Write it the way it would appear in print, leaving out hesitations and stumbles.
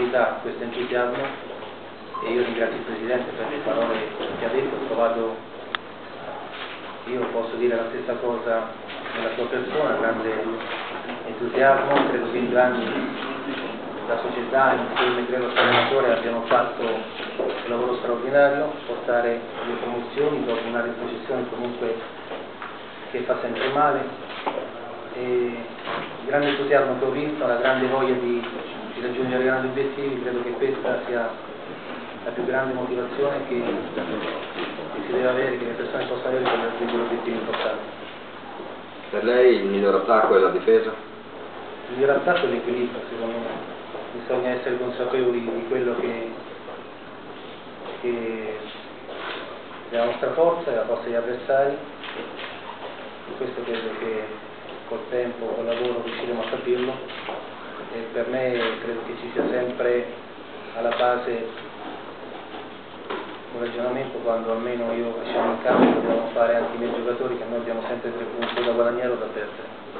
disponibilità, questo entusiasmo, e io ringrazio il Presidente per le parole che ha detto. Ho trovato, io posso dire la stessa cosa nella sua persona, grande entusiasmo. Credo che in 2 anni la società insieme credo al allenatore abbiamo fatto un lavoro straordinario, portare le promozioni dopo una retrocessione comunque che fa sempre male, e il grande entusiasmo che ho visto, la grande voglia di raggiungere grandi obiettivi. Credo che questa sia la più grande motivazione che si deve avere, che le persone possano avere per raggiungere obiettivi importanti. Per lei il miglior attacco è la difesa? Il miglior attacco è l'equilibrio, secondo me. Bisogna essere consapevoli di quello che è la nostra forza e la forza degli avversari, e questo credo che col tempo, col lavoro riusciremo a capirlo, e per me credo che ci sia sempre alla base un ragionamento, quando almeno io scendo in campo, dobbiamo fare anche i miei giocatori, che noi abbiamo sempre 3 punti da guadagnare o da perdere.